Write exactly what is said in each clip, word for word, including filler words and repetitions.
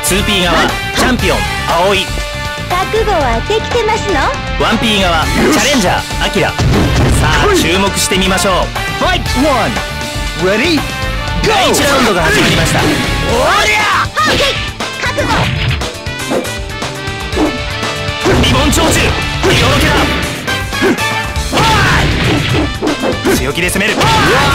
ツーピー 側チャンピオン葵、 覚悟はできてますの？ ワンピー 側チャレンジャーアキラ。さあ注目してみましょう。 ファイトワンレディーゴー。 だいいちラウンドが始まりました。 おりゃ覚悟。 リボン長寿リオロケだ。強気で攻める。避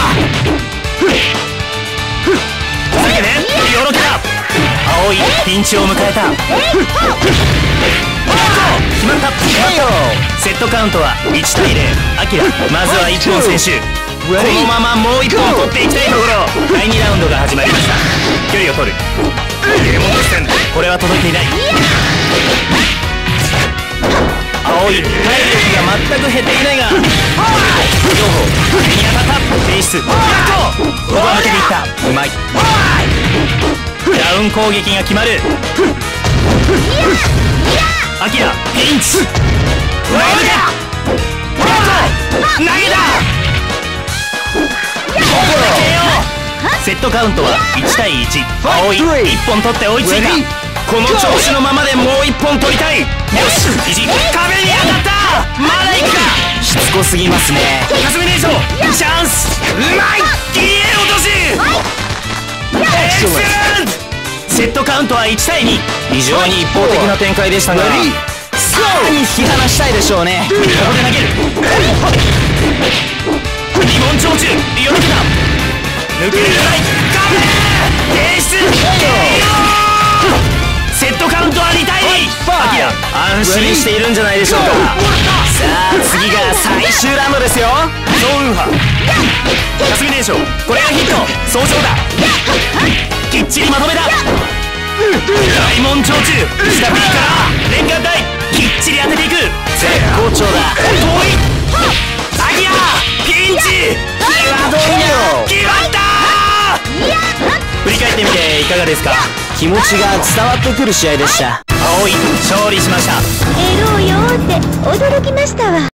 けてリオロケだ。葵ピンチを迎えた。決まった。セットカウントはいちたいゼロ。アキラまずはいっぽん先取。このままもういっぽん取っていきたいところ。だいにラウンドが始まりました。距離を取る。ゲームオン視点。これは届いていない。葵体力が全く減っていないが、両方手に当たった。フェイスここは抜けていった。うまい。ダウン攻撃が決まる。アキラピンチ。投げた。セットカウントはいちたいいち。葵いっぽん取って追いついた。この調子のままでもういっぽん取りたい。よし肘壁に当たった。まだいくか。しつこすぎますね。かすみでしょう。チャンス。うまい。切り絵落とし。エクセレント。セットカウントはいちたいに。非常に一方的な展開でしたが、さらに引き離したいでしょうね。ここで投げる。リボン長寿リオロケだ。抜けれない。提出。セットカウントはにたいに。アキラ安心しているんじゃないでしょうか。さあ次が最終ラウンドですよ。ゾーンウーハーかすみでしょう。これがヒット。早朝だ。きっちりまとめた。大門長寿下振りから連環体きっちり当てていく。絶好調だ。遠い。アキラピンチ。際どいな。決まった。振り返ってみていかがですか？気持ちが伝わってくる試合でした。葵勝利しました。 エローよーって驚きましたわ。